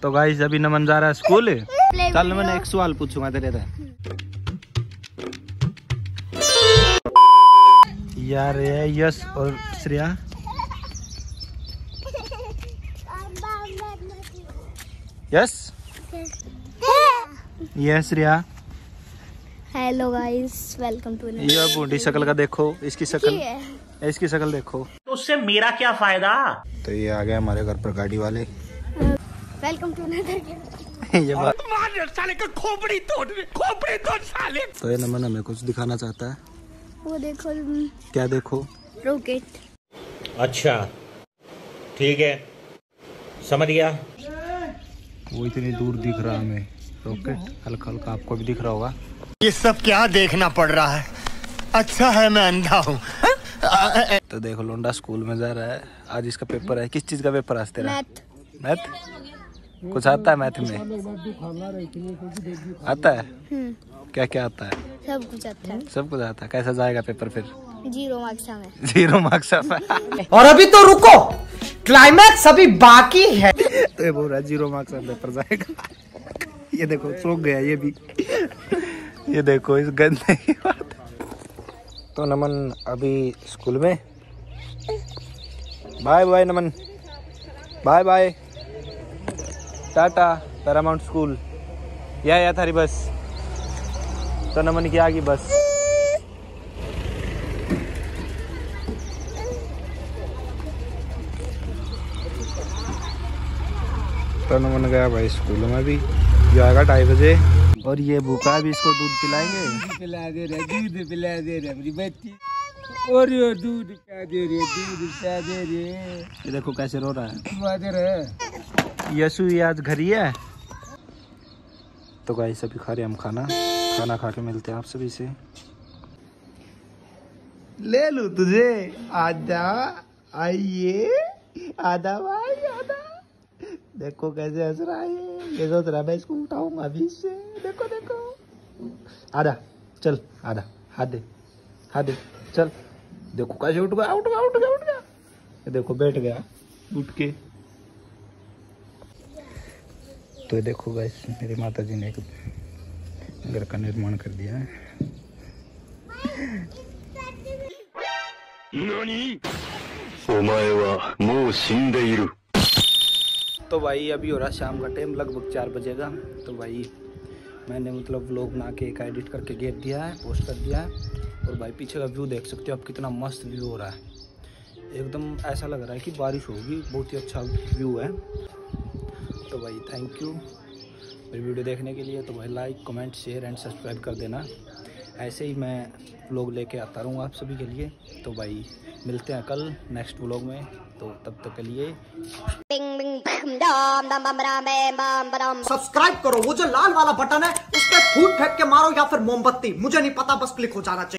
तो गाइस अभी नमन जा रहा है स्कूल। चल मैंने एक सवाल पूछूंगा तेरे से यार, ये यश और श्रेया। यस ये Shreya. Hello guys, welcome to. ये बूढ़ी शक्ल का देखो, इसकी शक्ल देखो। तो उससे मेरा क्या फायदा। तो ये आ गया हमारे घर पर गाड़ी वाले। वेलकम टू ये बात साले का खोपड़ी तोड़ साले। तो ये नमन हमें कुछ दिखाना चाहता है। वो देखो। क्या देखो? रॉकेट। अच्छा ठीक है, समझ गया। वो इतनी दूर दिख रहा हमें रॉकेट, हल्का हल्का आपको भी दिख रहा होगा। ये सब क्या देखना पड़ रहा है? अच्छा है मैं अंधा हूँ। तो देखो लोंडा स्कूल में जा रहा है। आज इसका पेपर है। किस चीज का पेपर है आज तेरा? मैथ। कुछ आता है मैथ में? आता है? क्या क्या आता है? सब कुछ आता है। सब कुछ आता है। कैसा जाएगा पेपर फिर? 0 मार्क्स में। 0 मार्क्स में। और अभी तो रुको, क्लाइमैक्स अभी बाकी है। तो ये बोल रहा है 0 मार्क्स में पेपर जाएगा। ये देखो सो गया ये भी। ये देखो इस गंदे की बात। तो नमन अभी स्कूल में। Bye bye Naman, bye bye, tata. Paramount school या थारी बस। तो नमन की आ गई बस। तो नमन गया भाई स्कूल में भी। जो आएगा 2:30 बजे। और ये भूखा है, भी इसको दूध पिलाएंगे। पिला दे रे दूध, पिला दे रे मेरी बच्ची। और ये दूध क्या दे रे, दूध क्या दे रे। ये देखो कैसे रो रहा है। दे रे यशु ये आज घर ही है। तो गाइस सभी खा रहे हम खाना खा के मिलते हैं आप सभी से। ले लूं तुझे, आधा आइए, आधा भाई आधा। देखो कैसे हंस रहा है। ये सोच रहा है मैं इसको उठाऊंगा अभी से। देखो देखो, आधा चल, आधा हाथ दे चल। देखो कैसे उठ गया। ये देखो बैठ गया उठ के। तो ये देखो गाइस मेरी माता जी ने एक घर का निर्माण कर दिया है। तो भाई अभी हो रहा शाम का टाइम, लगभग 4 बजे का। तो भाई मैंने मतलब व्लॉग बना के एक एडिट करके गेट दिया है, पोस्ट कर दिया है। और भाई पीछे का व्यू देख सकते हो आप, कितना मस्त व्यू हो रहा है। एकदम ऐसा लग रहा है कि बारिश होगी। बहुत ही अच्छा व्यू है। तो भाई थैंक यू मेरी वीडियो देखने के लिए। तो भाई like comment share and subscribe कर देना। ऐसे ही मैं व्लॉग लेके आता रहूँगा आप सभी के लिए। तो भाई मिलते हैं कल नेक्स्ट व्लॉग में। तो तब तक के लिए सब्सक्राइब करो। वो जो लाल वाला बटन है उस पर फूट फेंक के मारो या फिर मोमबत्ती, मुझे नहीं पता, बस क्लिक हो जाना चाहिए।